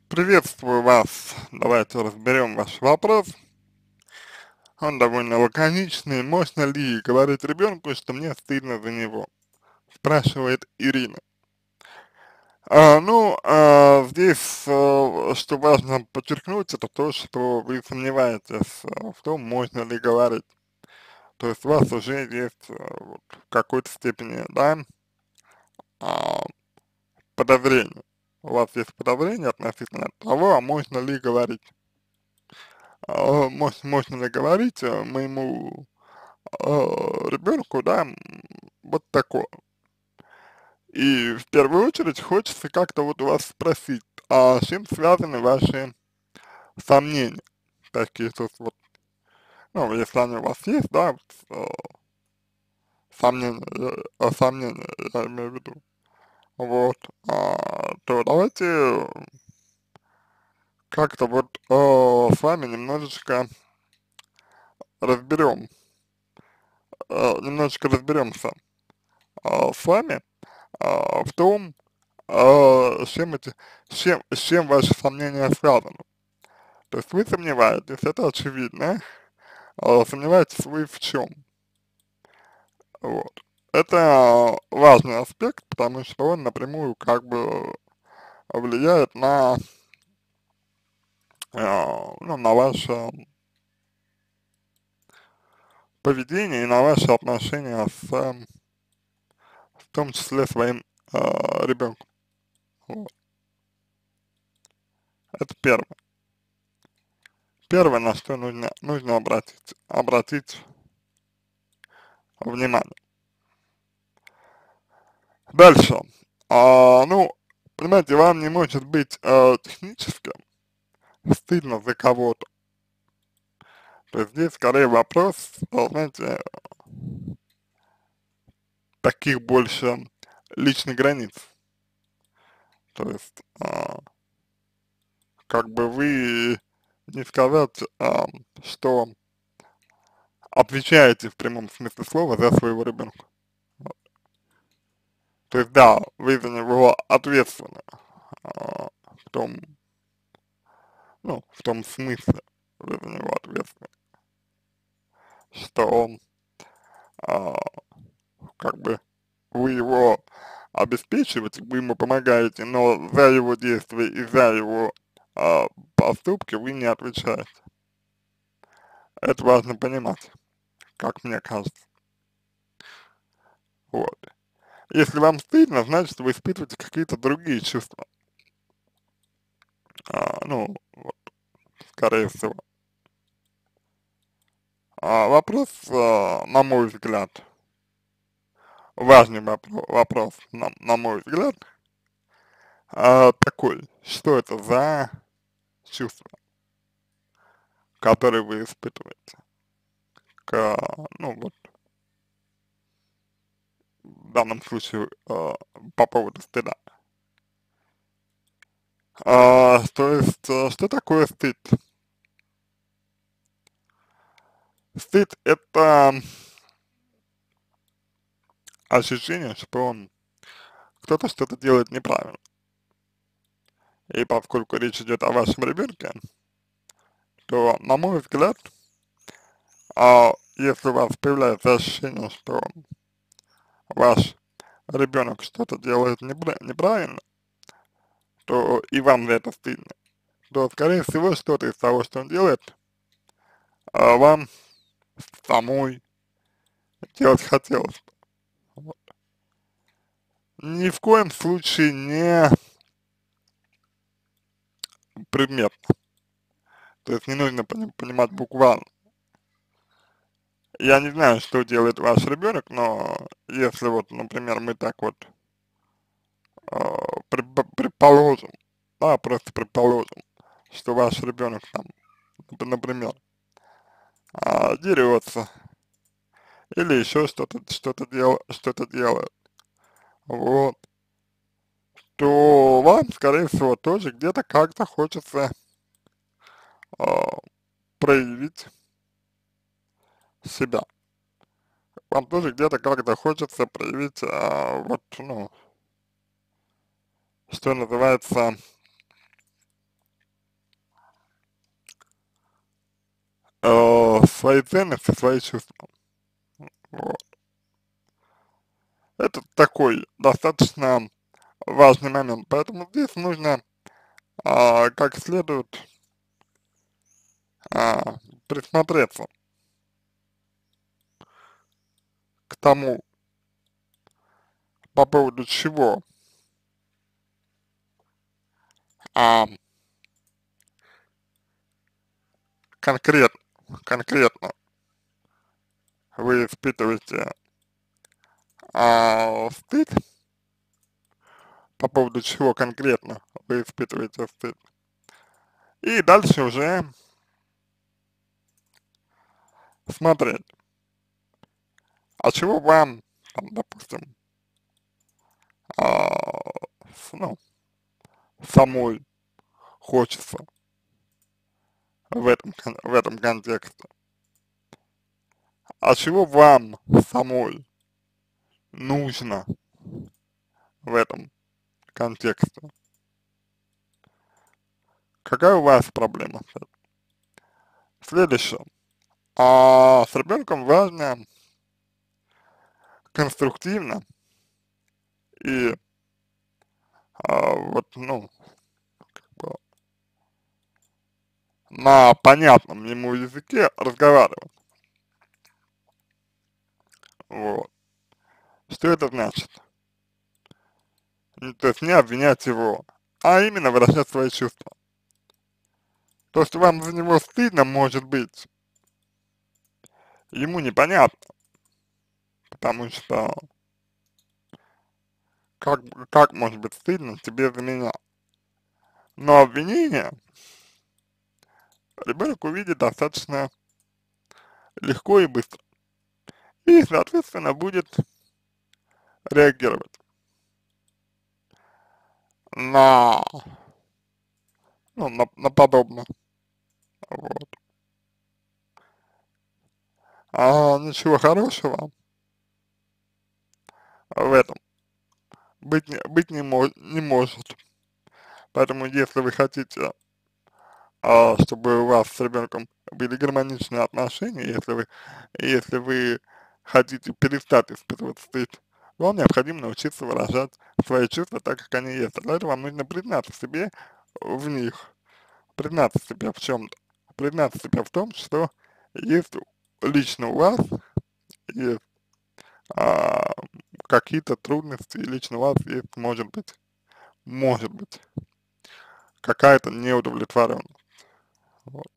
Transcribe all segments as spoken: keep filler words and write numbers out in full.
Приветствую вас. Давайте разберем ваш вопрос. Он довольно лаконичный. Можно ли говорить ребенку, что мне стыдно за него? Спрашивает Ирина. А, ну, а, здесь, а, что важно подчеркнуть, это то, что вы сомневаетесь а, в том, можно ли говорить. То есть у вас уже есть а, вот, в какой-то степени, да, а, подозрение. У вас есть подозрение относительно того, а можно ли говорить. А, мож- можно ли говорить а, моему а, ребенку, да, м, вот такое. И в первую очередь хочется как-то вот у вас спросить, а с чем связаны ваши сомнения? Такие, то есть вот, ну, если они у вас есть, да, вот, э, сомнения, я- э, сомнения, я имею в виду, вот, а, то давайте как-то вот э, с вами немножечко разберем, э, немножечко разберемся э, с вами э, в том, а, с чем эти, с чем, с чем ваши сомнения связаны. То есть вы сомневаетесь, это очевидно, а сомневаетесь вы в чем? Вот. Это важный аспект, потому что он напрямую как бы влияет на, а, ну, на ваше поведение и на ваши отношения с, эм, в том числе своим а, ребенком. Вот. Это первое. Первое, на что нужно, нужно обратить, обратить внимание. Дальше. А, ну, понимаете, вам не может быть а, технически стыдно за кого-то. То есть здесь скорее вопрос, а, знаете, таких больше личных границ. То есть, а, как бы вы не сказать, а, что отвечаете в прямом смысле слова за своего ребенка. То есть, да, вы за него ответственны, а, в том, ну, в том смысле, вы за него ответственны, что он, а, как бы вы его обеспечиваете, вы ему помогаете, но за его действия и за его а, поступки вы не отвечаете. Это важно понимать, как мне кажется. Вот. Если вам стыдно, значит вы испытываете какие-то другие чувства. А, ну, вот, скорее всего. А вопрос, а, на мой взгляд, важный вопро вопрос, на, на мой взгляд, а, такой, что это за чувства, которые вы испытываете к, ну, вот, в данном случае э, по поводу стыда. А, то есть, э, что такое стыд? Стыд– это ощущение, что кто-то что-то делает неправильно. И поскольку речь идет о вашем ребенке, то, на мой взгляд, а, если у вас появляется ощущение, что ваш ребенок что-то делает непра- неправильно, то и вам за это стыдно, то, скорее всего, что-то из того, что он делает, а, вам самой делать хотелось. Вот. Ни в коем случае не предметно. То есть не нужно пони- понимать буквально. Я не знаю, что делает ваш ребенок, но если вот, например, мы так вот э, предп- предположим, да, просто предположим, что ваш ребенок там, нап- например, а, дерется или еще что-то что-то дел, что-то делает, вот, то вам, скорее всего, тоже где-то как-то хочется а, проявить себя. Вам тоже где-то как-то хочется проявить, а, вот, ну, что называется, э, свои ценности, свои чувства. Вот. Это такой достаточно важный момент, поэтому здесь нужно а, как следует а, присмотреться к тому, по поводу чего а, конкретно, конкретно вы испытываете а, стыд, по поводу чего конкретно вы испытываете стыд. И дальше уже смотреть, а чего вам, там, допустим, а, с- ну, самой хочется в этом, кон- в этом контексте, а чего вам самой нужно в этом контексте. Какая у вас проблема с этим? Следующее. А с ребенком важно конструктивно и а, вот, ну, как на понятном ему языке разговаривать. Вот. Что это значит? Ну, то есть не обвинять его, а именно выражать свои чувства. То, что вам за него стыдно, может быть, ему непонятно, потому что как, как может быть стыдно тебе за меня? Но обвинение ребенок увидит достаточно легко и быстро. И, соответственно, будет реагировать на, ну, на, на подобное. Вот. А ничего хорошего в этом быть, не- быть не, мо не может. Поэтому, если вы хотите, а, чтобы у вас с ребенком были гармоничные отношения, если вы, если вы хотите перестать испытывать стыд, то вам необходимо научиться выражать свои чувства так, как они есть. А для этого вам нужно признаться себе в них, признаться себе в чем-то, признаться себе в том, что есть лично у вас есть а, какие-то трудности, лично у вас есть, может быть, может быть, какая-то неудовлетворенность. Вот.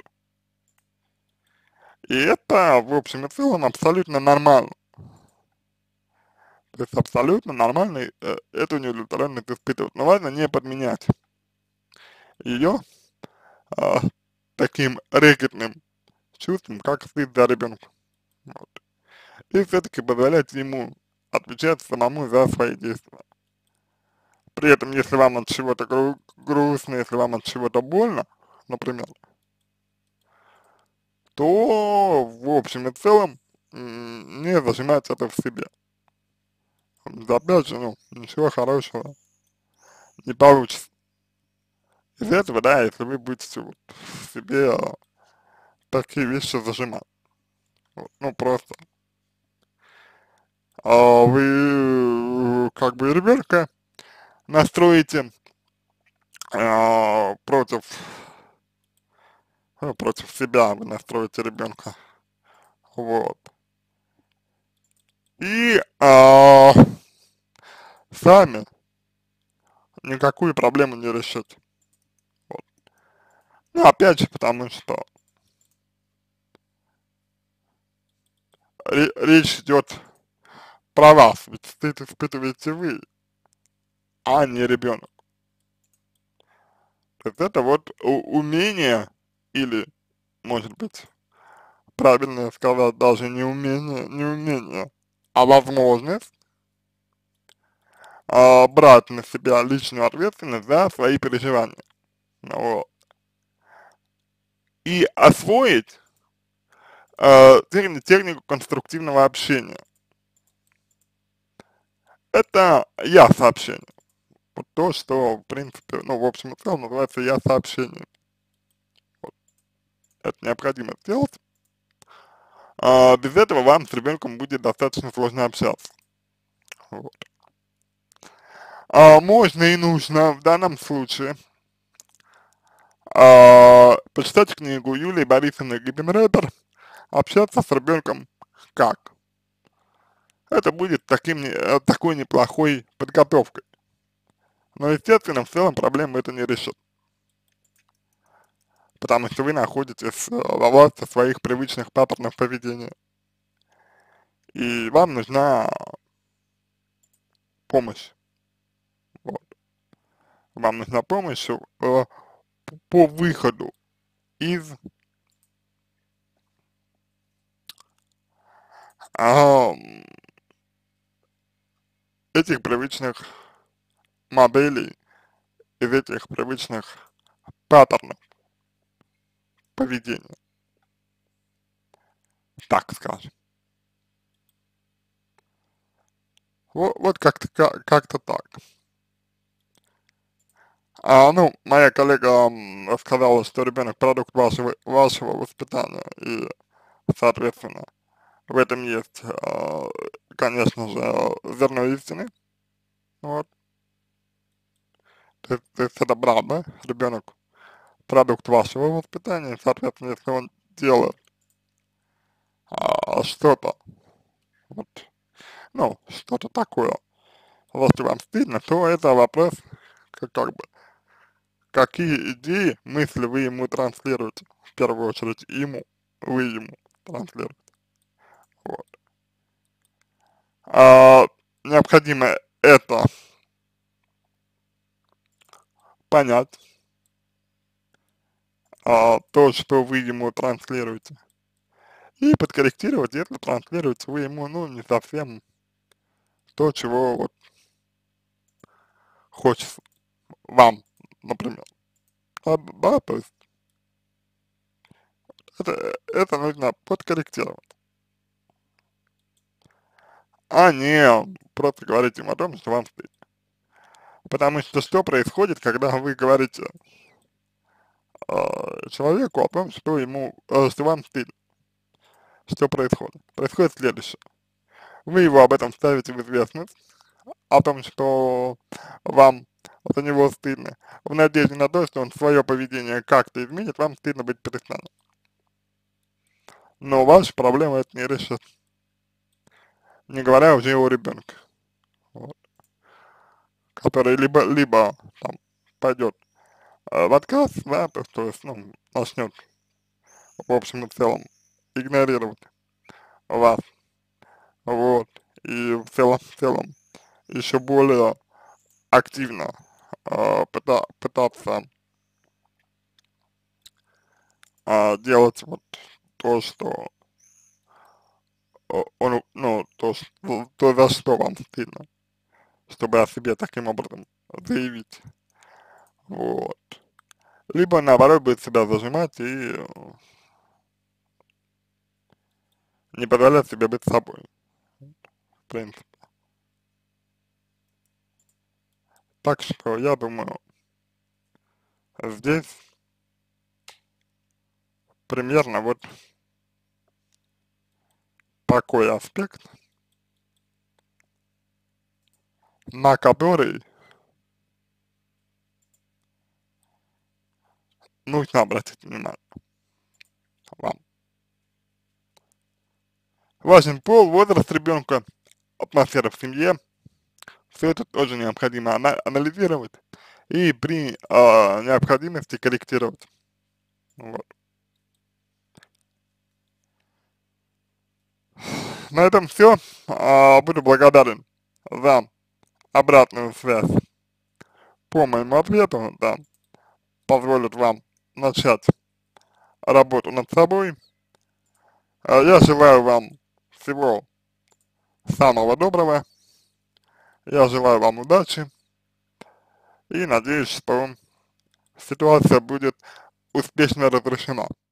И это, в общем и целом, абсолютно нормально. То есть абсолютно нормально э, эту неудовлетворенность испытывать. Но важно не подменять ее а, таким рэкетным чувством, как стыд за ребенка. Вот. И все-таки позволять ему отвечать самому за свои действия. При этом, если вам от чего-то гру грустно, если вам от чего-то больно, например, то в общем и целом м, не зажимать это в себе. Опять же, ну, ничего хорошего не получится из этого, да, если вы будете вот в себе а, такие вещи зажимать. Вот, ну, просто а вы э, как бы ребенка настроите а, против, ну, против себя, вы настроите ребенка. Вот. И а, сами никакую проблему не решите. Вот. Ну, опять же, потому что ре- речь идет про вас, ведь стыд испытываете вы, а не ребенок. То есть это вот у- умение или, может быть, правильно сказать, даже не умение, не умение, а возможность а, брать на себя личную ответственность за свои переживания. Ну вот. И освоить э, техни- технику конструктивного общения. Это я-сообщение. Вот то, что, в принципе, ну, в общем и целом называется я-сообщение. Вот. Это необходимо сделать, А, без этого вам с ребенком будет достаточно сложно общаться. Вот. А, можно и нужно в данном случае а, почитать книгу Юлии Борисовны Гиппенрейтер «Общаться с ребенком как?». Это будет таким, не- э, такой неплохой подготовкой. Но, естественно, в целом проблему это не решит, потому что вы находитесь э, во власти своих привычных паттернов поведения, и вам нужна помощь. Вот. Вам нужна помощь э, по выходу из а, этих привычных моделей, из этих привычных паттернов поведения, так скажем. Вот, вот как-то как, как-то так. А, ну, моя коллега м, сказала, что ребенок продукт вашего, вашего воспитания, и, соответственно, в этом есть, а, конечно же, зерно истины, вот, то есть, то есть это правда, ребенок продукт вашего воспитания, и, соответственно, если он делает а, что-то, вот, ну, что-то такое, если вам стыдно, то это вопрос, как, как бы, какие идеи, мысли вы ему транслируете, в первую очередь ему, вы ему транслируете, вот. А, необходимо это понять, а, то, что вы ему транслируете, и подкорректировать, если транслируете вы ему, ну, не совсем то, чего вот хочется вам, например. А, да, то есть это, это нужно подкорректировать, а не просто говорить им о том, что вам стыдно. Потому что что происходит, когда вы говорите э, человеку о том, что ему, э, что вам стыдно? Что происходит? Происходит следующее. Вы его об этом ставите в известность, о том, что вам за него стыдно, в надежде на то, что он свое поведение как-то изменит, вам стыдно быть перестанет. Но ваша проблема это не решит, не говоря уже о ребенке, вот, который либо, либо там пойдет э, в отказ, да, то, то есть, ну, начнет в общем и целом игнорировать вас, вот, и в целом, в целом еще более активно э, пыта, пытаться э, делать вот то, что о- он, ну, то, что, то, за что вам стыдно, чтобы о себе таким образом заявить, вот. Либо наоборот будет себя зажимать и э, не позволять себе быть собой, в принципе. Так что я думаю, здесь примерно вот такой аспект, на который нужно обратить внимание вам. Важен пол, возраст ребенка, атмосфера в семье, все это тоже необходимо ана анализировать и при а, необходимости корректировать. Вот. На этом все. А, буду благодарен за обратную связь по моему ответу, да, позволит вам начать работу над собой. А, я желаю вам всего самого доброго, я желаю вам удачи и надеюсь, что ситуация будет успешно разрешена.